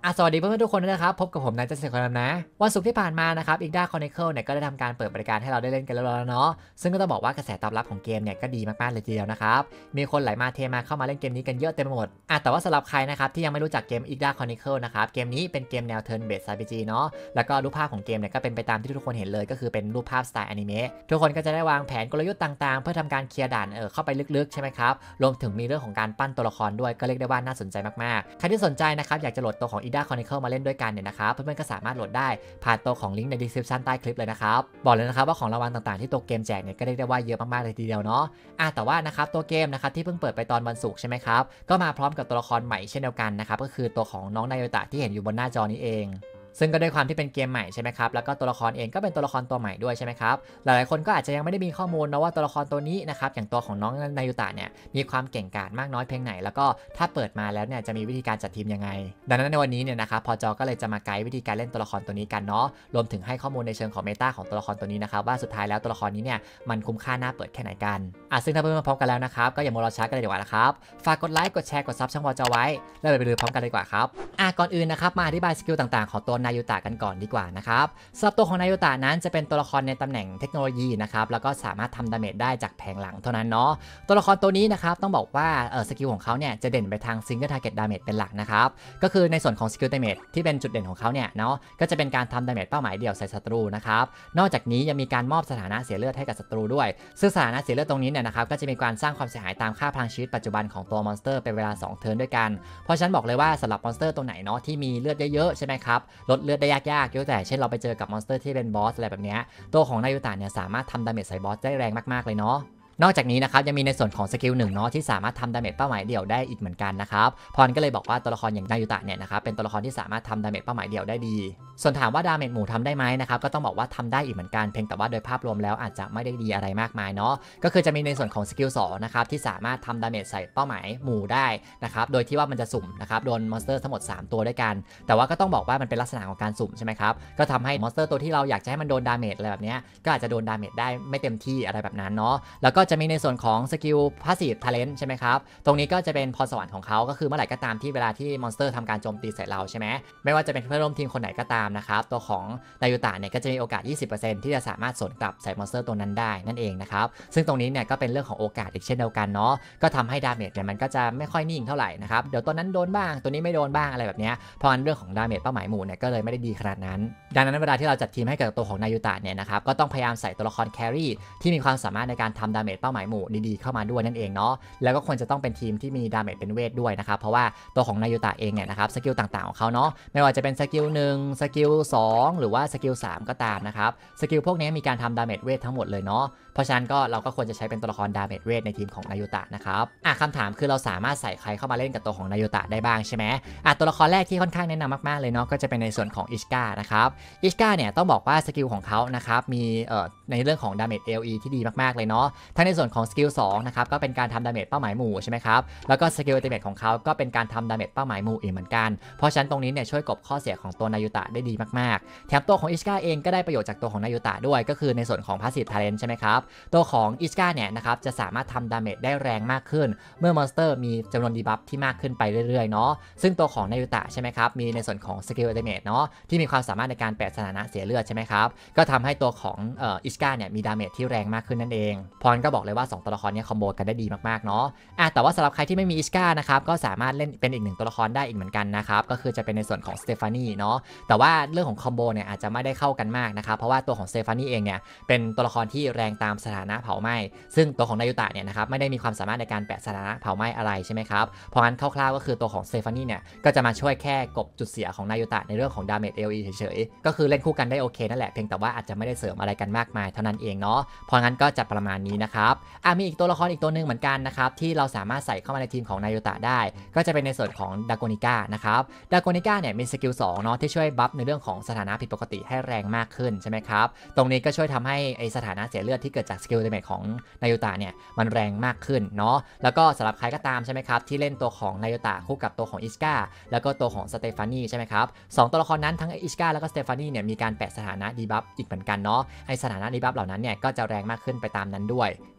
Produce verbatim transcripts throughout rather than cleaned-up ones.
อ่ะสวัสดีเพื่อนๆทุกคนด้วยนะครับพบกับผมนายจัสตินคนนั้นนะวันศุกร์ที่ผ่านมานะครับอีกด้าคอนเนคเคิลเนี่ยก็ได้ทำการเปิดบริการให้เราได้เล่นกันแล้วเนาะซึ่งก็ต้องบอกว่ากระแสตอบรับของเกมเนี่ยก็ดีมากๆเลยทีเดียวนะครับมีคนไหลมาเทมาเข้ามาเล่นเกมนี้กันเยอะเต็มไปหมดอ่ะแต่ว่าสำหรับใครนะครับที่ยังไม่รู้จักเกมอีกด้าคอนเนคเคิลนะครับเกมนี้เป็นเกมแนว Turn Based อาร์ พี จี เนาะแล้วก็รูปภาพของเกมเนี่ยก็เป็นไปตามที่ทุกคนเห็นเลยก็คือเป็นรูปภาพสไตล์อนิเมะทุกคนก็จะได้วางแผนกลยุทธ์ต่างๆเพื่อทำการเคลียร์ด่านเออเข้าไปลึกๆใช่ไหมครับรวมถึงมีเรื่องของการปั้นตัวละครด้วยก็เรียกได้ว่าน่าสนใจมากๆใครที่สนใจนะครับอยากจะโหลดตัวของ Ida Chronicle มาเล่นด้วยกันเนี่ยนะครับเพื่อนๆก็สามารถโหลดได้ผ่านตัวของลิงก์ใน description ใต้คลิปเลยนะครับบอกเลยนะครับว่าของรางวัลต่างๆที่ตัวเกมแจกเนี่ยก็เรียกได้ว่าเยอะมากๆเลยทีเดียวเนาะอ่ะแต่ว่านะครับตัวเกมนะครับที่เพิ่งเปิดไปตอนวันศุกร์ใช่ไหมครับก็มาพร้อมกับตัวละครใหม่เช่นเดียวกันนะครับก็คือตัวของน้องนายโยตะที่เห็นอยู่บนหน้าจอนี้เองซึ่งก็ด้วยความที่เป็นเกมใหม่ใช่ไหมครับแล้วก็ตัวละครเองก็เป็นตัวละครตัวใหม่ด้วยใช่ไหมครับหลายๆคนก็อาจจะยังไม่ได้มีข้อมูลนะว่าตัวละครตัวนี้นะครับอย่างตัวของน้องนายุตะเนี่ยมีความเก่งกาจมากน้อยเพียงไหนแล้วก็ถ้าเปิดมาแล้วเนี่ยจะมีวิธีการจัดทีมยังไงดังนั้นในวันนี้เนี่ยนะครับพอจอก็เลยจะมาไกด์วิธีการเล่นตัวละครตัวนี้กันเนาะรวมถึงให้ข้อมูลในเชิงของเมตาของตัวละครตัวนี้นะครับว่าสุดท้ายแล้วตัวละครนี้เนี่ยมันคุ้มค่าน่าเปิดแค่ไหนกันอ่ะซึ่งถ้าเพื่อนมาพร้อมกันแล้วนะครับก็อย่ามัวรอช้ากันเลยดีกว่านะครับฝากกดไลค์กดแชร์กดซับช่องวอจอไว้แล้วไปดูพร้อมกันดีกว่าครับอ่ะก่อนอื่นนะครับมาอธิบายสกิลต่างๆของตัวนายุตะกันก่อนดีกว่านะครับสำหรับตัวของนายุตะนั้นจะเป็นตัวละครในตำแหน่งเทคโนโลยีนะครับแล้วก็สามารถทำดาเมจได้จากแผงหลังเท่านั้นเนาะตัวละครตัวนี้นะครับต้องบอกว่าเออสกิลของเขาเนี่ยจะเด่นไปทางซิงเกิลทาร์เก็ตดาเมจเป็นหลักนะครับก็คือในส่วนของสกิลดาเมจที่เป็นจุดเด่นของเขาเนี่ยเนาะก็จะเป็นการทำดาเมจเป้าหมายเดี่ยวใส่ศัตรูนะครับนอกจากนี้ยังมีการมอบสถานะเสียเลือดให้กับศัตรูด้วยซึ่งสถานะเสียเลือดตรงนี้เนี่ยนะครับก็จะมีการสร้างความเสียหายตามค่าพลังชีวิตปัจจุบันของตัวมอนสเตอร์เป็นเวลาสองเทิร์นด้วยกันเพราะฉะนั้นบอกเลยว่าสำหรับมอนสเตอร์ตัวไหนเนาะที่มีเลือดเยอะๆใช่ไหมครับลดเลือดได้ยากๆยกแต่เช่นเราไปเจอกับมอนสเตอร์ที่เป็นบอสอะไรแบบนี้ตัวของนายุตะเนี่ยสามารถทำดาเมจใส่บอสได้แรงมากๆเลยเนาะนอกจากนี้นะครับยังมีในส่วนของสกิลหนึ่งเนาะที่สามารถทำดาเมจเป้าหมายเดี่ยวได้อีกเหมือนกันนะครับพรก็เลยบอกว่าตัวละครอย่างนายุตะเนี่ยนะครับเป็นตัวละครที่สามารถทำดาเมจเป้าหมายเดี่ยวได้ดีส่วนถามว่าดาเมจหมู่ทำได้ไหมนะครับก็ต้องบอกว่าทำได้อีกเหมือนกันเพียงแต่ว่าโดยภาพรวมแล้วอาจจะไม่ได้ดีอะไรมากมายเนาะก็คือจะมีในส่วนของสกิลสองนะครับที่สามารถทำดาเมจใส่เป้าหมายหมู่ได้นะครับโดยที่ว่ามันจะสุ่มนะครับโดนมอนสเตอร์ทั้งหมดสามตัวด้วยกันแต่ว่าก็ต้องบอกว่ามันเป็นลักษณะของการสุ่มใช่ไหมครับก็ทำให้มอนสเตอร์ตัวที่เราอยากจะให้มันโดนดาเมจอะไรแบบนี้ก็อาจจะโดนดาเมจได้ไม่เต็มที่อะไรแบบนั้นเนาะแล้วก็จะมีในส่วนของสกิลพาสซีฟทาเลนต์ใช่ไหมครับตรงนี้ก็จะเป็นพรสวรรค์ของเขาก็คือเมื่อไหร่ก็ตามที่เวลาที่มอนสเตอร์ทำการโจมตีใส่เราใช่ไหมไม่ว่าจะเป็นเพื่อนร่วมทีมคนไหนก็ตามนะครับตัวของนายุตะเนี่ยก็จะมีโอกาส ยี่สิบเปอร์เซ็นต์ ที่จะสามารถสวนกลับใส่มอนสเตอร์ตัวนั้นได้นั่นเองนะครับซึ่งตรงนี้เนี่ยก็เป็นเรื่องของโอกาสอีกเช่นเดียวกันเนาะก็ทำให้ดาเมจเนี่ยมันก็จะไม่ค่อยนิ่งเท่าไหร่นะครับเดี๋ยวตัวนั้นโดนบ้างตัวนี้ไม่โดนบ้างอะไรแบบนี้เพราะงั้นเรื่องของดาเมจเป้าหมายหมู่เนี่ยก็เลยไม่ได้ดีขนาดนั้นดังนั้นเวลาที่เราจัดทีมให้กับตัวของนายุตะเนี่ยนะครับก็ต้องพยายามใส่ตัวละครแครี่ที่มีความสามารถในการทำดาเมจเป้าหมายหมู่ดีๆเข้ามาด้วยนั่นเองเนาะแล้วก็ควรจะต้องเป็นทีมที่มีดาเมจเป็นเวทด้วยนะครับเพราะว่าตัวของนายุตะเองเนี่ยนะครับสกิลต่างๆของเขาเนาะไม่ว่าจะเป็นสกิลหนึ่งสกิลสองหรือว่าสกิลสามก็ตามนะครับสกิลพวกนี้มีการทำดาเมจเวททั้งหมดเลยเนาะเพราะฉะนั้นก็เราก็ควรจะใช้เป็นตัวละครดาเมจเวทในทีมของนายุตะนะครับอ่ะคำถามคือเราสามารถใส่ใครเข้ามาเล่นกับตัวของนายุตะได้บ้างใช่ไหมอ่ะตัวละครแรกที่ค่อนข้างแนะนำมากๆเลยเนาะก็จะเป็นในส่วนของอิชกานะครับอิชกาเนี่ยต้องบอกว่าสกิลของเขานะครับมีเอ่อในเรื่องของดาเมจ เอ แอล อี ที่ดีมากๆเลยเนาะทั้งในส่วนของสกิลสองนะครับก็เป็นการทำดาเมจเป้าหมายหมู่ใช่ไหมครับแล้วก็สกิลอัลติเมทของเขาก็เป็นการทำดาเมจเป้าหมายหมู่อีกเหมือนกันเพราะฉะนั้นตรงนี้เนี่ยช่วยกลบข้อเสียของตัวนายุตะได้ดีมากๆแถมตัวของอิชกาเองก็ได้ประโยชน์จากตัวของนายุตะด้วยก็คือในส่วนของพาสซีฟทาเลนต์ใช่ไหมครับตัวของอิชกาเนี่ยนะครับจะสามารถทำดาเมจได้แรงมากขึ้นเมื่อมอนสเตอร์มีจำนวนดีบัฟที่มากขึ้นไปเรื่อยๆเนาะซึ่งตัวของนายุตะใช่ไหมครับมีในส่วนของสกิลอัลติเมทเนาะที่มีความสามารถในการแปะสถานะเสียเลือดใช่ไหมครับก็ทำให้ตัวของเอ่ออิชกาเนี่ยมีดาเมจที่แรงมากขึ้นนั่นเองพรก็บอกเลยว่าสองตัวละครนี้คอมโบกันได้ดีมากๆเนาะอ่ะแต่ว่าสำหรับใครที่ไม่มีอิชกานะครับก็สามารถเล่นเป็นอีกหนึ่งตัวละครได้อีกเหมือนกันนะครับก็คือจะเป็นในส่วนของสเตฟานีเนาะแต่ว่าเรื่องของคอมโบเนี่ยอาจจะไม่ได้เข้ากันมากนะครับเพราะว่าตัวของสเตฟานีเองเนี่ยเป็นตัวละครที่แรงตามสถานะเผาไหม้ซึ่งตัวของนายุตะเนี่ยนะครับไม่ได้มีความสามารถในการแปะสถานะเผาไหม้อะไรใช่ไหมครับเพราะงั้นคร่าวๆก็คือตัวของสเตฟานีเนี่ยก็จะมาช่วยแค่กบจุดเสียของนายุตะในเรื่องของดาเมจ เอ แอล อี เฉยๆก็คือเล่นคู่กันได้โอเคนั่นแหละเพียงแต่ว่าอาจจะไม่ได้เสริมอะไรกันมากมายเท่านั้นเองเนาะเพราะงั้นก็จะประมาณนี้นะครับอ่ะมีอีกตัวละครอีกตัวนึงเหมือนกันนะครับที่เราสามารถใส่เข้ามาในทีมของนายุตะได้ก็จะเป็นในส่วนของดาโกนิก้านะครับดาโกนิก้าเนี่ยมีสกิลสองเนาะที่ช่วยบัฟในเรื่องของสถานะผิดปกติให้แรงมากขึ้นใช่ไหมครับตรงนี้ก็ช่วยทำให้ไอสถานะเสียเลือดที่เกิดจากสกิลดาเมจของนายุตะเนี่ยมันแรงมากขึ้นเนาะแล้วก็สำหรับใครก็ตามใช่ไหมครับที่เล่นตัวของนายุตะคู่กับตัวของอิชกาแล้วก็ตัวของสเตฟานีใช่ไหมครับสองตัวละครนั้นทั้งอิชกาแล้วก็สเตฟานีเนี่ยมีการแปะสถานะดีบัฟอีกเหมือนกันเนาะไอสถานะดีบัฟเหล่านั้นเนี่ยก็จะแรงมากขึ้นไปตามนั้นด้วย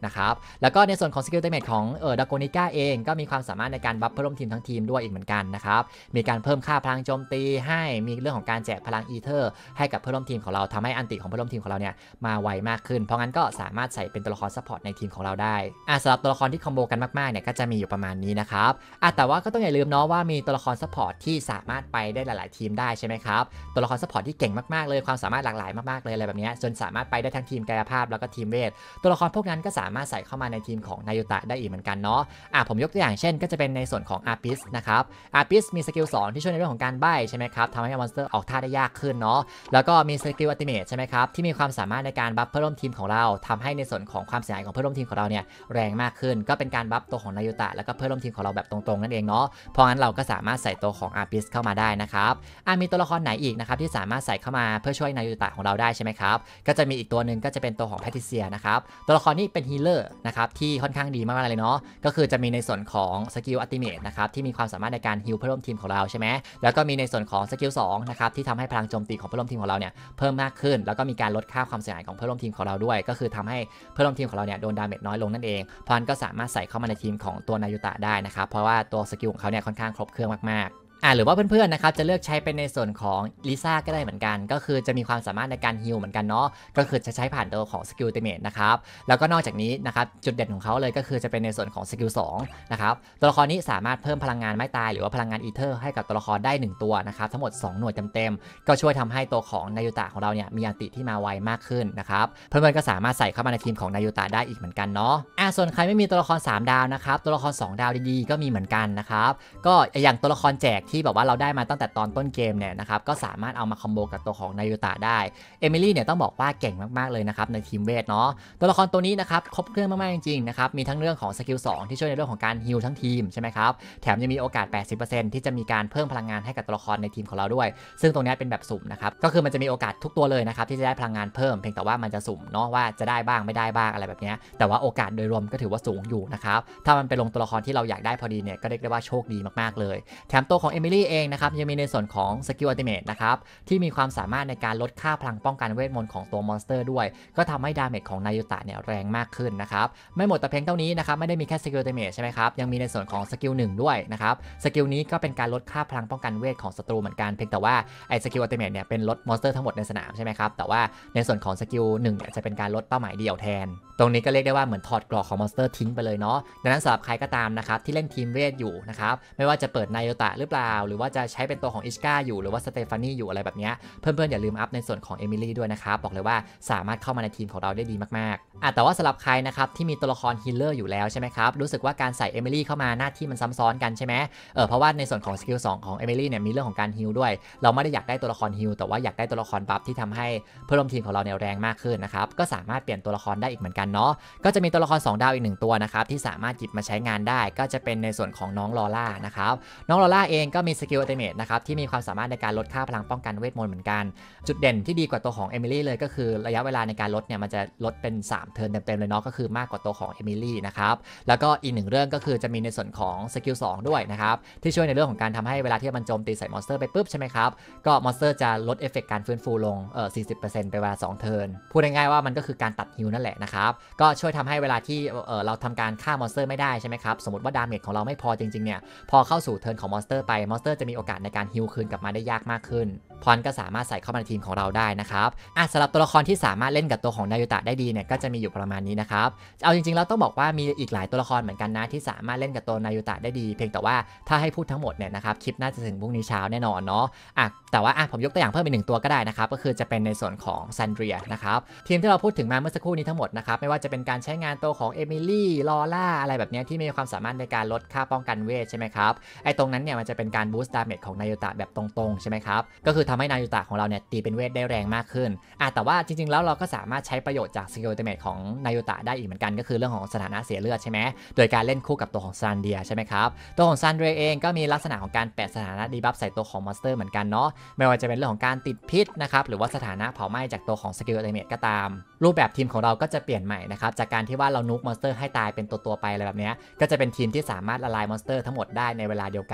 นะครับแล้วก็ในส่วนของสกิลเตเมทของเอ่อดาโกนิก้าเองก็มีความสามารถในการบัฟเพื่อนร่วมทีมทั้งทีมด้วยอีกเหมือนกันนะครับมีการเพิ่มค่าพลังโจมตีให้มีเรื่องของการแจกพลังอีเทอร์ให้กับเพื่อนร่วมทีมของเราทำให้อันติของเพื่อนร่วมทีมของเราเนี่ยมาไวมากขึ้นเพราะงั้นก็สามารถใส่เป็นตัวละครซัพพอร์ตในทีมของเราได้อ่ะสำหรับตัวละครที่คอมโบกันมากๆเนี่ยก็จะมีอยู่ประมาณนี้นะครับอ่ะแต่ว่าก็ต้องอย่าลืมเนาะว่ามีตัวละครซัพพอร์ตที่สามารถไปได้หลายๆทีมได้ใช่ไหมครับตัวละครซัพพอร์ตที่เก่งมากๆเลยความสามารถหลากหลายมากๆเลยอะไรแบบนี้จนสามารถไปได้ทั้งทีมกายภาพแล้วก็ทีมเวทตัวละครพวกนั้นก็สามารถใส่เข้ามาในทีมของนายูตะได้อีกเหมือนกันเนาะอ่ะผมยกตัวอย่างเช่นก็จะเป็นในส่วนของอาร์ปิสนะครับอาร์ปิสมีสกิลสองที่ช่วยในเรื่องของการใบ้ใช่ไหมครับทำให้มอนสเตอร์ออกท่าได้ยากขึ้นเนาะแล้วก็มีสกิลอัลติเมทใช่ไหมครับที่มีความสามารถในการบัฟเพื่อนร่วมทีมของเราทำให้ในส่วนของความเสียหายของเพื่อนร่วมทีมของเราเนี่ยแรงมากขึ้นก็เป็นการบัฟตัวของนายูตะแล้วก็เพื่อนร่วมทีมของเราแบบตรงๆนั่นเองเนาะเพราะงั้นเราก็สามารถใส่ตัวของอาร์ปิสเข้ามาได้นะครับอ่ะมีตัวละครไหนอีกนะครับที่สามารถใส่เข้ามาเพื่อช่วยนายูตะของเราได้ใช่ไหมครับก็จะมีอีกตัวหนึ่งก็จะเป็นตัวของแพทริเซียนะครับตัวละครนี้เป็นฮีเลอร์นะครับที่ค่อนข้างดีมากๆเลยเนาะก็คือจะมีในส่วนของสกิลอัลติเมทนะครับที่มีความสามารถในการฮีลเพื่อนร่วมทีมของเราใช่ไหมแล้วก็มีในส่วนของสกิลสองนะครับที่ทำให้พลังโจมตีของเพื่อนร่วมทีมของเราเนี่ยเพิ่มมากขึ้นแล้วก็มีการลดค่าความเสียหายของเพื่อนร่วมทีมของเราด้วยก็คือทำให้เพื่อนร่วมทีมของเราเนี่ยโดนดาเมจน้อยลงนั่นเองเพราะนั้นก็สามารถใส่เข้ามาในทีมของตัวนายูตะได้นะครับเพราะว่าตัวสกิลของเขาเนี่ยค่อนข้างครบเครื่องมากๆอ่าหรือว่าเพื่อนๆนะครับจะเลือกใช้เป็นในส่วนของลิซ่าก็ได้เหมือนกันก็คือจะมีความสามารถในการฮีลเหมือนกันเนาะก็คือจะใช้ผ่านตัวของสกิลอัลติเมทนะครับแล้วก็นอกจากนี้นะครับจุดเด่นของเขาเลยก็คือจะเป็นในส่วนของสกิลสองนะครับตัวละครนี้สามารถเพิ่มพลังงานไม่ตายหรือว่าพลังงานอีเทอร์ให้กับตัวละครได้หนึ่งตัวนะครับทั้งหมดสองหน่วยเต็มๆก็ช่วยทำให้ตัวของนายูตะของเราเนี่ยมีอันติที่มาไวมากขึ้นนะครับเพื่อนๆก็สามารถใส่เข้ามาในทีมของนายูตะได้อีกเหมือนกันเนาะอ่าส่วนใครไม่มีตัวละครสามดาวนะครับตัวละครสองดาวดีๆก็มีเหมือนกันนะครับก็อย่างตัวละครแจกที่แบบว่าเราได้มาตั้งแต่ตอนต้นเกมเนี่ยนะครับก็สามารถเอามาคอมโบกับตัวของนายูตะได้เอมิลี่เนี่ยต้องบอกว่าเก่งมากๆเลยนะครับในทีมเวทเนาะตัวละครตัวนี้นะครับครบเครื่องมากๆจริงๆนะครับมีทั้งเรื่องของสกิลสองที่ช่วยในเรื่องของการฮีลทั้งทีมใช่ไหมครับแถมยังมีโอกาส แปดสิบเปอร์เซ็นต์ ที่จะมีการเพิ่มพลังงานให้กับตัวละครในทีมของเราด้วยซึ่งตรงนี้เป็นแบบสุ่มนะครับก็คือมันจะมีโอกาสทุกตัวเลยนะครับที่จะได้พลังงานเพิ่มเพียงแต่ว่ามันจะสุ่มเนาะว่าจะได้บ้างไม่ได้บ้างอะไรแบบนี้แต่ว่าโอกาสโดยรวมก็ถือว่าสูงอยู่นะครับถ้ามันไปลงตัวละครที่เราอยากได้พอดีเนี่ยก็เรียกได้ว่าโชคดีมากๆเลยแถมตัวของเอมิลี่เองนะครับยังมีในส่วนของสกิลอัลติเมทนะครับที่มีความสามารถในการลดค่าพลังป้องกันเวทมนต์ของตัวมอนสเตอร์ด้วยก็ทำให้ดาเมจของนายูตะเนี่ยแรงมากขึ้นนะครับไม่หมดแต่เพียงเท่านี้นะครับไม่ได้มีแค่สกิลอัลติเมทใช่ไหมครับยังมีในส่วนของสกิลหนึ่งด้วยนะครับสกิลนี้ก็เป็นการลดค่าพลังป้องกันเวทของศัตรูเหมือนกันเพียงแต่ว่าไอ้สกิลอัลติเมทเนี่ยเป็นลดมอนสเตอร์ทั้งหมดในสนามใช่ไหมครับแต่ว่าในส่วนของสกิลหนึ่งเนี่ยจะเป็นการลดเป้าหมายเดี่ยวแทนตรงนี้ก็เรียกได้ว่าเหมือนถอดกรอกของมอนสเตอร์ทิ้งไปเลยเนาะดังนั้นสำหรับใครก็ตามนะครับที่เล่นทีมเวทอยู่นะครับไม่ว่าจะเปิดนายูตะหรือเปล่าหรือว่าจะใช้เป็นตัวของอิชกาอยู่หรือว่าสเตฟานีอยู่อะไรแบบนี้เพื่อนๆอย่าลืมอัพในส่วนของเอมิลี่ด้วยนะครับบอกเลยว่าสามารถเข้ามาในทีมของเราได้ดีมากๆอ่ะแต่ว่าสำหรับใครนะครับที่มีตัวละครฮีลเลอร์อยู่แล้วใช่ไหมครับรู้สึกว่าการใส่เอมิลี่เข้ามาหน้าที่มันซ้ำซ้อนกันใช่ไหมเออเพราะว่าในส่วนของสกิลสองของเอมิลี่เนี่ยมีเรื่องของการฮีลด้วยเราไม่ได้อยากได้ตัวละครฮีลแต่ว่าอยากได้ตัวละครบัฟที่ทำให้เพื่อนร่วมทีมของเราเนี่ยแรงมากขึ้นนะครับก็สามารถเปลี่ยนตัวละครได้อีกเหมือนกันเนาะก็จะมีตัวละครสองดาวอีกหนึ่งตัวนะครับที่สามารถหยิบมาใช้งานได้ก็จะเป็นในส่วนของน้องลอล่านะครับน้องลอล่าเองก็มีสกิลอัลติเมทนะครับที่มีความสามารถในการลดค่าพลังป้องกันเวทมนต์เหมือนกันจุดเด่นที่ดีกว่าตัวของเอมิลี่เลยก็คือระยะเวลาในการลดเนี่ยมันจะลดเป็นสามเทิร์นเต็มๆเลยเนาะก็คือมากกว่าตัวของเอมิลี่นะครับแล้วก็อีกหนึ่งเรื่องก็คือจะมีในส่วนของสกิลสองด้วยนะครับที่ช่วยในเรื่องของการทำให้เวลาที่มันโจมตีใส่มอนสเตอร์ไปปุ๊บใช่ไหมครับก็มอนสเตอร์จะลดเอฟเฟกต์การฟื้นฟูลงเอ่อ สี่สิบเปอร์เซ็นต์ ไปเวลาสองเทิร์นพูดง่ายๆว่ามันก็คือการตัดฮิลนั่นแหละนะครับก็ช่วยทำให้เวลาที่เอ่อเราทำการฆ่ามอนสเตอร์ไม่ได้ใช่ไหมครับสมมติว่าดาเมจของเราไม่พอจริงๆเนี่ยพอเข้าสู่เทิร์นของมอนสเตอร์ไปมอนสเตอร์จะมีโอกาสในการฮิลคืนกลับมาได้ยากมากขึ้นพรก็สามารถใส่เข้ามาในทีมของเราได้นะครับอ่ะสำหรับตัวละครที่สามารถเล่นกับตัวของนายูตะได้ดีเนี่ยก็จะมีอยู่ประมาณนี้นะครับเอาจริงๆแล้วต้องบอกว่ามีอีกหลายตัวละครเหมือนกันนะที่สามารถเล่นกับตัวนายูตะได้ดีเพียงแต่ว่าถ้าให้พูดทั้งหมดเนี่ยนะครับคลิปน่าจะถึงพรุ่งนี้เช้าแน่นอนเนาะอ่ะแต่ว่าอ่ะผมยกตัวอย่างเพิ่มอีกหนึ่งตัวก็ได้นะครับก็คือจะเป็นในส่วนของซันเดรียนะครับทีมที่เราพูดถึงมาเมื่อสักครู่นี้ทั้งหมดนะครับไม่ว่าจะเป็นการใช้งานตัวของเอมิลี่ลอล่าอะไรแบบนี้ที่มีความสามารถในการลดค่าป้องกันเวทใช่ไหมครับไอ้ตรงนั้นเนี่ยมันจะเป็นการบูสต์ดาเมจของนายูตะแบบตรงๆใช่ไหมครับก็คือทำให้นายูตะของเราเนี่ยตีเป็นเวทได้แรงมากขึ้นอ่ะแต่ว่าจริงๆแล้วเราก็สามารถใช้ประโยชน์จากสกิลอัลติเมทของนายูตะได้อีกเหมือนกันก็คือเรื่องของสถานะเสียเลือดใช่ไหมโดยการเล่นคู่กับตัวของซันเดียใช่ไหมครับตัวของซันเดียเองก็มีลักษณะของการแปะสถานะดีบัฟใส่ตัวของมอนสเตอร์เหมือนกันเนาะไม่ว่าจะเป็นเรื่องของการติดพิษนะครับหรือว่าสถานะเผาไหม้จากตัวของสกิลอัลติเมทก็ตามรูปแบบทีมของเราก็จะเปลี่ยนใหม่นะครับจากการที่ว่าเรานุกมอนสเตอร์ให้ตายเป็นตัวๆไปอะไรแบบนี้ก็จะเป็นทีมที่สามารถละลายมอนสเตอร์ทั้งหมดได้ในเวลาเดียวกัน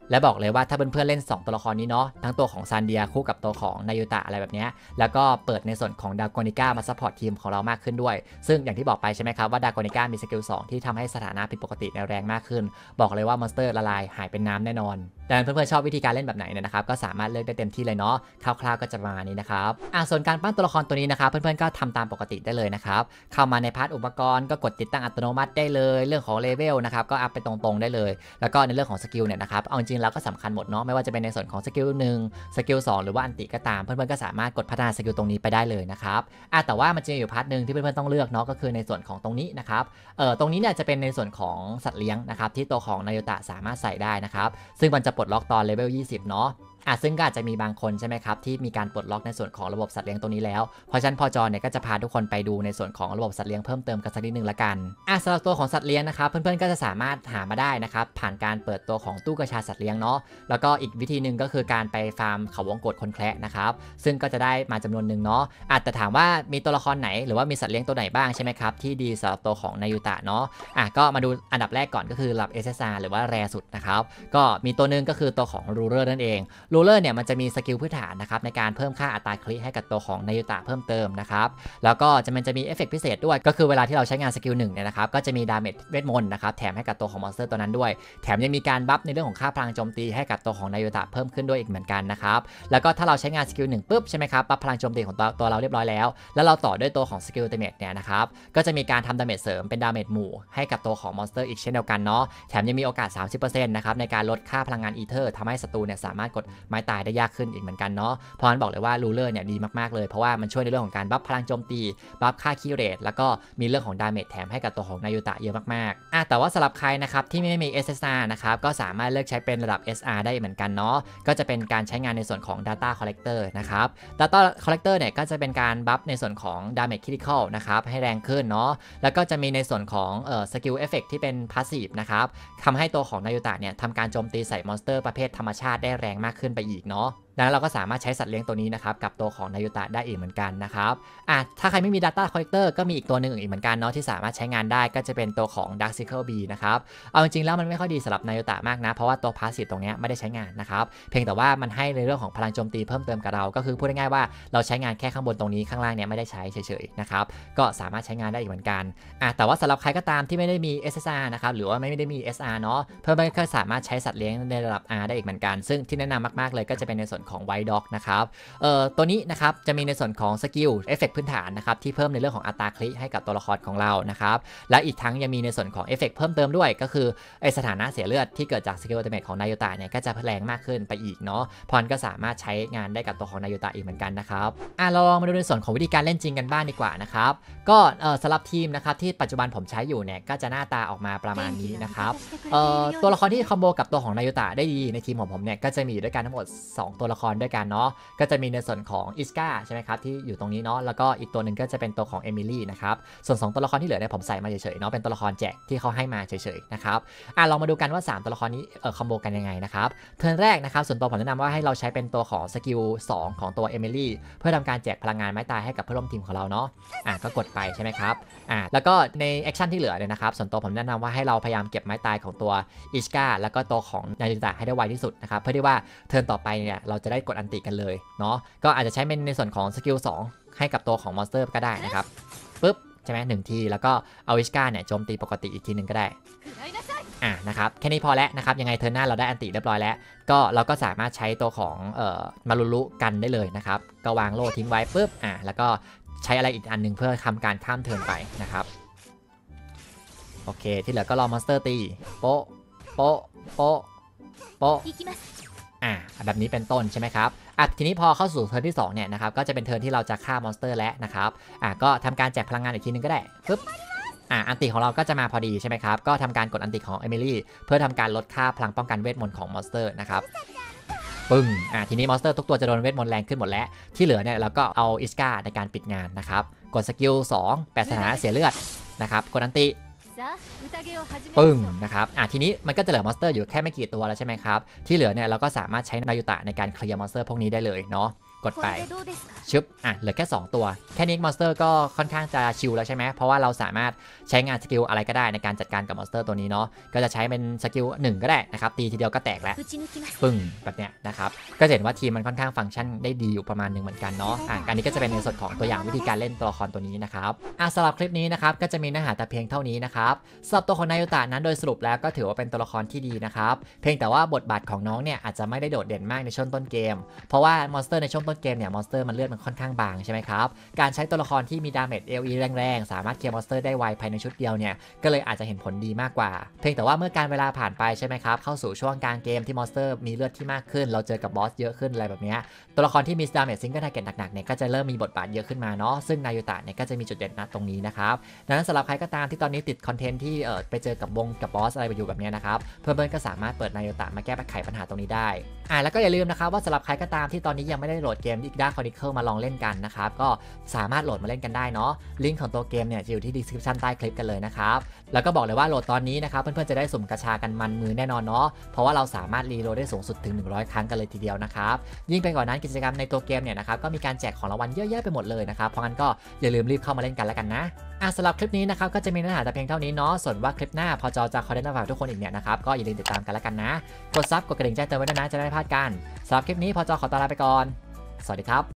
และบอกเลยว่าถ้าเพื่อนๆเล่นสองตัวละครนี้เนาะทั้งตัวของซันเดียคู่กับตัวของนายูตะอะไรแบบนี้แล้วก็เปิดในส่วนของดาโกนิก้ามาซัพพอร์ตทีมของเรามากขึ้นด้วยซึ่งอย่างที่บอกไปใช่ไหมครับว่าดาโกนิก้ามีสกิลสองที่ทำให้สถานะผิดปกติในแรงมากขึ้นบอกเลยว่ามอนสเตอร์ละลายหายเป็นน้ำแน่นอนดังนั้นเพื่อนๆชอบวิธีการเล่นแบบไหนเนี่ยนะครับก็สามารถเลือกได้เต็มที่เลยเนาะคร่าวๆก็จะประมาณนี้นะครับอ่ะส่วนการปั้นตัวละครตัวนี้นะครับเพื่อนๆก็ทำตามปกติได้เลยนะครับเข้ามาในพาร์ทอุปกรณ์ก็กดติดตั้งอัตโนมัติได้เลยเรื่องของเลเวลนะครับก็อัพไปตรงๆได้เลยแล้วก็ในเรื่องของสกิลเนี่ยนะครับเอาจริงๆแล้วก็สำคัญหมดเนาะไม่ว่าจะเป็นในส่วนของสกิลหนึ่งสกิลสองหรือว่าอันติก็ตามเพื่อนๆก็สามารถกดพัฒนาสกิลตรงนี้ไปได้เลยนะครับอ่ะแต่ว่ามันจะอยู่พาร์ทหนึ่งที่เพื่อนๆต้องเลือกเนาะก็คือในส่วนของตรงนี้นะครับเอ่อตรงนี้เนี่ยจะเป็นในส่วนของสัตว์เลี้ยงนะครับที่ตัวของนายูตะสามารถใส่ได้นะครับซึ่งมันจะปลดล็อกตอนเลเวลยี่สิบเนาะอ่ะซึ่งก็อาจจะมีบางคนใช่ไหมครับที่มีการปลดล็อกในส่วนของระบบสัตว์เลี้ยงตัวนี้แล้วเพราะฉะนั้นพอจอเนี่ยก็จะพาทุกคนไปดูในส่วนของระบบสัตว์เลี้ยงเพิ่มเติมกันสักนิดนึงละกันอ่ะสำหรับตัวของสัตว์เลี้ยงนะครับเพื่อนๆก็จะสามารถหามาได้นะครับผ่านการเปิดตัวของตู้กระชาสัตว์เลี้ยงเนาะแล้วก็อีกวิธีหนึ่งก็คือการไปฟาร์มเขาวงกตคนแคระนะครับซึ่งก็จะได้มาจำนวนหนึ่งเนาะอาจจะถามว่ามีตัวละครไหนหรือว่ามีสัตว์เลี้ยงตัวไหนบ้างใช่ไหมครับที่ดีสำหรับตัวของนายูตะเนาะอ่ะก็มาดูอันดับแรกก่อนก็คือระดับ เอส เอส อาร์ หรือว่าแรสุดนะครับก็มีตัวนึงก็คือตัวของรูเลอร์นั่นเองรูเลอร์เนี่ยมันจะมีสกิลพื้นฐานนะครับในการเพิ่มค่าอัตราคริให้กับตัวของนายูตะเพิ่มเติมนะครับแล้วก็จะมันจะมีเอฟเฟกต์พิเศษด้วยก็คือเวลาที่เราใช้งานสกิลหนึ่งเนี่ยนะครับก็จะมีดาเมจเวทมนต์นะครับแถมให้กับตัวของมอนสเตอร์ตัวนั้นด้วยแถมยังมีการบัฟในเรื่องของค่าพลังโจมตีให้กับตัวของนายูตะเพิ่มขึ้นด้วยอีกเหมือนกันนะครับแล้วก็ถ้าเราใช้งานสกิลหนึ่งปุ๊บใช่ไหมครับบัฟพลังโจมตีของตัวตัวเราเรียบร้อยแล้วแล้วเราต่อด้วยตัวของสกิลดาเมจเนี่ยนะครับก็จะมีการทำดาเมจเสริมเป็นดาเมจหมู่ให้กับตัวของมอนสเตอร์อีกเช่นเดียวกันเนาะแถมยังมีโอกาส สามสิบเปอร์เซ็นต์ นะครับในการลดค่าพลังงานอีเทอร์ทำให้ศัตรูเนี่ยสามารถกดไม้ตายได้ยากขึ้นอีกเหมือนกันเนาะเพราะฉะนั้นบอกเลยว่ารูเลอร์เนี่ยดีมากๆเลยเพราะว่ามันช่วยในเรื่องของการบัฟพลังโจมตีบัฟค่าคีเรทแล้วก็มีเรื่องของดาเมจแถมให้กับตัวของนายูตะเยอะมากๆอ่ะแต่ว่าสำหรับใครนะครับที่ไม่มี เอส เอส อาร์ นะครับก็สามารถเลือกใช้เป็นระดับ เอส อาร์ ได้เหมือนกันเนาะก็จะเป็นการใช้งานในส่วนของ Data Collector นะครับ Data Collector เนี่ยก็จะเป็นการบัฟในส่วนของ Damage Critical นะครับให้แรงขึ้นเนาะแล้วก็จะมีในส่วนของเอ่อ Skill Effect ที่เป็น Passive นะครับทำให้ตัวของนายูตะเนี่ยทำการโจมตีใส่มอนสเตอร์ประเภทธรรมชาติได้แรงมากขึ้นไปอีกเนาะดังนั้นเราก็สามารถใช้สัตว์เลี้ยงตัวนี้นะครับกับตัวของนายูตะได้อีกเหมือนกันนะครับอ่ะถ้าใครไม่มี Data Collector ก็มีอีกตัวหนึ่งอีกเหมือนกันเนาะที่สามารถใช้งานได้ก็จะเป็นตัวของ Darkseeker B นะครับเอาจริงๆแล้วมันไม่ค่อยดีสำหรับนายูตะมากนะเพราะว่าตัว Passive ตรงนี้ไม่ได้ใช้งานนะครับเพียงแต่ว่ามันให้ในเรื่องของพลังโจมตีเพิ่มเติมกับเราก็คือพูดง่ายๆว่าเราใช้งานแค่ข้างบนตรงนี้ข้างล่างเนี่ยไม่ได้ใช้เฉยๆนะครับก็สามารถใช้งานได้อีกเหมือนกันอ่ะแต่ว่าสำหรับใครก็ตามที่ไม่ได้มี เอส เอส อาร์ นะครับหรือว่าไม่ได้มี เอส อาร์ เนาะเพื่อนๆก็สามารถใช้สัตว์เลี้ยงในระดับ R ได้อีกเหมือนกันซึ่งที่แนะนำมากๆเลยก็จะเป็นในส่วนของ White Dog นะครับเอ่อตัวนี้นะครับจะมีในส่วนของสกิลเอฟเฟกต์พื้นฐานนะครับที่เพิ่มในเรื่องของอัตราคริให้กับตัวละครของเรานะครับและอีกทั้งยังมีในส่วนของเอฟเฟกต์เพิ่มเติมด้วยก็คือไอสถานะเสียเลือดที่เกิดจากสกิลอัลติเมทของนายูตะเนี่ยก็จะแรงมากขึ้นไปอีกเนาะพรก็สามารถใช้งานได้กับตัวของนายูตะอีกเหมือนกันนะครับอ่ะเราลองมาดูในส่วนของวิธีการเล่นจริงกันบ้างดีกว่านะครับก็เอ่อสำหรับทีมนะครับที่ปัจจุบันผมใช้อยู่เนี่ยก็จะหน้าตาออกมาประมาณนี้นะครับเอ่อตัวละครที่คอมโบกับตัวของนายูตะได้ดีในทีมของผมเนี่ยก็จะมีด้วยกันทั้งหมดสองตัวละครด้วยกันเนาะก็จะมีในส่วนของอิสกาใช่ไหมครับที่อยู่ตรงนี้เนาะแล้วก็อีกตัวหนึ่งก็จะเป็นตัวของเอมิลี่นะครับส่วนสองตัวละครที่เหลือเนี่ยผมใส่มาเฉยๆเนาะเป็นตัวละครแจกที่เขาให้มาเฉยๆนะครับอ่ะลองมาดูกันว่าสามตัวละครนี้เอ่อคอมโบกันยังไงนะครับเทิร์นแรกนะครับส่วนตัวผมแนะนำว่าให้เราใช้เป็นตัวของสกิลสองของตัวเอมิลี่เพื่อทำการแจกพลังงานไม้ตายให้กับเพื่อนร่วมทีมของเราเนาะอ่ะก็กดไปใช่ไหมครับอ่ะแล้วก็ในแอคชั่นที่เหลือเนี่ยนะครับส่วนตัวผมแนะนำว่าให้เราพยายามเก็บไม้ตายของตัวอิสกาแล้วก็ตัวของนายูตะให้ได้ไวที่สุดนะครับเพื่อที่ว่าเทิร์นต่อไปเนี่ยเราจะได้กดอันติกันเลยเนาะก็อาจจะใช้เป็นในส่วนของสกิลสองให้กับตัวของมอนสเตอร์ก็ได้นะครับปึ๊บใช่ไหมหนึ่งทีแล้วก็เอาอิสกาเนี่ยโจมตีปกติอีกทีหนึ่งก็ได้อ่ะนะครับแค่นี้พอแล้วนะครับยังไงเทิร์นหน้าเราได้อันติเรียบร้อยแล้วก็เราก็สามารถใช้ตัวของเอ่อมารุรุกันได้เลยนะครับก็วางโล่ทิ้งไว้ปึ๊บอ่ะแล้วก็ใช้อะไรอีกอันหนึ่งเพื่อทำการข้ามเทิร์นไปนะครับโอเคที่เหลือก็รอมอนสเตอร์ตีโป๊ะโป๊ะโป๊ะโป๊ะอ่ะแบบนี้เป็นต้นใช่ไหมครับอ่ะทีนี้พอเข้าสู่เทิร์นที่สองเนี่ยนะครับก็จะเป็นเทิร์นที่เราจะฆ่ามอนสเตอร์แล้วนะครับอ่ะก็ทำการแจกพลังงานอีกทีนึงก็ได้ปึ๊บอ่ะอันติของเราก็จะมาพอดีใช่ไหมครับก็ทำการกดอันติของเอมิลี่เพื่อทำการลดค่าพลังป้องกันเวทมนต์ของมอนสเตอร์นะครับปึ้งอ่ะทีนี้มอนสเตอร์ทุกตัวจะโดนเวทมนต์แรงขึ้นหมดแล้วที่เหลือเนี่ยเราก็เอาอิสกาในการปิดงานนะครับกดสกิลสองแปดสถานะเสียเลือดนะครับกดอันติปึ้งนะครับอ่ะทีนี้มันก็จะเหลือมอนสเตอร์อยู่แค่ไม่กี่ตัวแล้วใช่ไหมครับที่เหลือเนี่ยเราก็สามารถใช้นายูตะในการเคลียร์มอนสเตอร์พวกนี้ได้เลยเนาะกกดไปชึบอ่ะเหลือแค่สองตัวแค่นี้มอนสเตอร์ก็ค่อนข้างจะชิลแล้วใช่ไหมเพราะว่าเราสามารถใช้งานสกิลอะไรก็ได้ในการจัดการกับมอนสเตอร์ตัวนี้เนาะก็จะใช้เป็นสกิลหนึ่งก็ได้นะครับตีทีเดียวก็แตกแล้วปึ้งแบบเนี้ยนะครับก็เห็นว่าทีมมันค่อนข้างฟังก์ชันได้ดีอยู่ประมาณหนึ่งเหมือนกันเนาะอ่ะอันนี้ก็จะเป็นในส่วนของตัวอย่างวิธีการเล่นตัวละครตัวนี้นะครับอ่ะสำหรับคลิปนี้นะครับก็จะมีเนื้อหาแต่เพียงเท่านี้นะครับสำหรับตัวของนายุตะนั้นโดยสรุปแล้วก็ถือว่าเป็นตัวละครที่ดีนะครับเพียงแต่ว่าบทบาทของน้องเนี่ยอาจจะไม่ได้โดดเด่นมากในช่วงต้นเกมเพราะว่ามอนสเตอร์ในช่วงต้นเกมเนี่ยมอนสเตอร์มันเลือดมันค่อนข้างบางใช่ไหมครับการใช้ตัวละครที่มีดาเมจ เอ แอล อี แรงๆสามารถเคลียร์มอนสเตอร์ได้ไวภายในชุดเดียวเนี่ยก็เลยอาจจะเห็นผลดีมากกว่าเพียงแต่ว่าเมื่อการเวลาผ่านไปใช่ไหมครับเข้าสู่ช่วงกลางเกมที่มอนสเตอร์มีเลือดที่มากขึ้นเราเจอกับบอสเยอะขึ้นอะไรแบบนี้ตัวละครที่มีดาเมจซิงเกิลทาร์เก็ตหนักๆเนี่ยก็จะเริ่มมีบทบาทเยอะขึ้นมาเนาะซึ่งนายุตะเนี่ยก็จะมีจุดเด่นนะตรงนี้นะครับดังนั้นสำหรับใครก็ตามที่ตอนนี้ติดคอนเทนต์ที่เออไปเจอกับบงกับบอสอะไรไปอยู่แบบนี้นะครับเพื่อนๆก็สามารถเปิดนายุตะมาแก้ไขปัญหาตรงนี้ได้อ่าแล้วก็อย่าลืมนะครับว่าสำหรับใครก็ตามที่ตอนนี้ยังไม่ได้โหลดเกม Igda Chronicle มาลองเล่นกันนะครับก็สามารถโหลดมาเล่นกันได้เนาะลิงก์ของตัวเกมเนี่ยจะอยู่ที่ description ใต้คลิปกันเลยนะครับแล้วก็บอกเลยว่าโหลดตอนนี้นะครับเพื่อนๆจะได้สุ่มกระชากันมันมือแน่นอนเนาะเพราะว่าเราสามารถรีโหลดได้สูงสุดถึงหนึ่งร้อยครั้งกันเลยทีเดียวนะครับยิ่งไปกว่านั้นกิจกรรมในตัวเกมเนี่ยนะครับก็มีการแจกของรางวัลเยอะแยะไปหมดเลยนะครับเพราะงั้นก็อย่าลืมรีบเข้ามาเล่นกันแล้วกันนะอ่ะสำหรับคลิปนี้นะครับก็จะมีเนื้อหาแต่เพียงเท่านี้เนาะส่วนว่าคลิปหน้าพอจอจะคอนเทนต์มาฝากทุกคนอีกเนี่ยนะครับก็อย่าลืมติดตามกันแล้วกันนะกดซับกดกระดิ่งแจ้งเตือนไว้ด้วยนะจะได้ไม่พลาดกันสำหรับคลิปนี้พอจอขอตัวลาไปก่อนสวัสดีครับ